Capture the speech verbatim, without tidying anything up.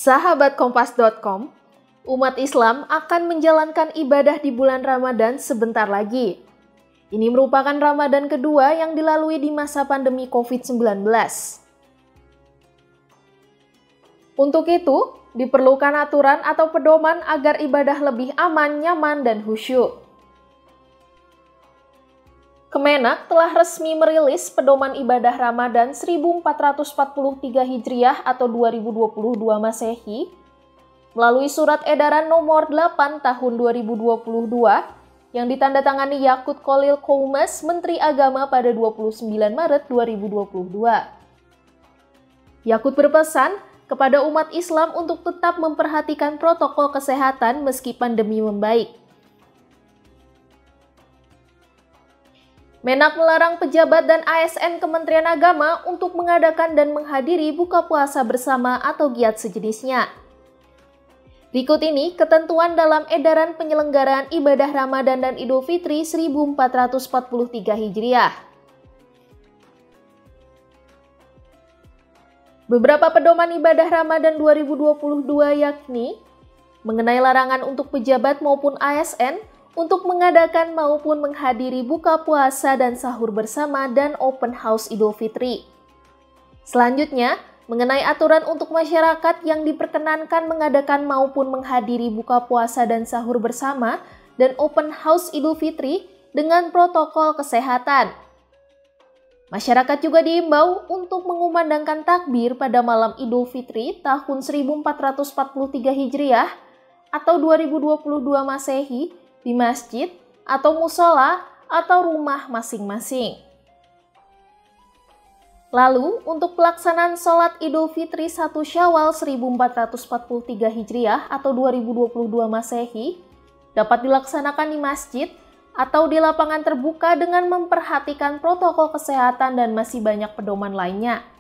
Sahabat Kompas titik com, umat Islam akan menjalankan ibadah di bulan Ramadan sebentar lagi. Ini merupakan Ramadan kedua yang dilalui di masa pandemi covid sembilan belas. Untuk itu, diperlukan aturan atau pedoman agar ibadah lebih aman, nyaman, dan khusyuk. Kemenak telah resmi merilis pedoman ibadah Ramadan seribu empat ratus empat puluh tiga Hijriah atau dua ribu dua puluh dua Masehi melalui surat edaran nomor delapan tahun dua ribu dua puluh dua yang ditandatangani Yakut Kholil Koumas, Menteri Agama pada dua puluh sembilan Maret dua ribu dua puluh dua. Yakut berpesan kepada umat Islam untuk tetap memperhatikan protokol kesehatan meski pandemi membaik. Menak melarang pejabat dan A S N Kementerian Agama untuk mengadakan dan menghadiri buka puasa bersama atau giat sejenisnya. Berikut ini ketentuan dalam edaran penyelenggaraan ibadah Ramadan dan Idul Fitri seribu empat ratus empat puluh tiga Hijriah. Beberapa pedoman ibadah Ramadan dua ribu dua puluh dua yakni mengenai larangan untuk pejabat maupun A S N untuk mengadakan maupun menghadiri buka puasa dan sahur bersama dan open house Idul Fitri. Selanjutnya, mengenai aturan untuk masyarakat yang diperkenankan mengadakan maupun menghadiri buka puasa dan sahur bersama dan open house Idul Fitri dengan protokol kesehatan. Masyarakat juga diimbau untuk mengumandangkan takbir pada malam Idul Fitri tahun seribu empat ratus empat puluh tiga Hijriah atau dua ribu dua puluh dua Masehi di masjid atau musola atau rumah masing-masing. Lalu, untuk pelaksanaan sholat Idul Fitri satu Syawal seribu empat ratus empat puluh tiga Hijriah atau dua ribu dua puluh dua Masehi dapat dilaksanakan di masjid atau di lapangan terbuka dengan memperhatikan protokol kesehatan dan masih banyak pedoman lainnya.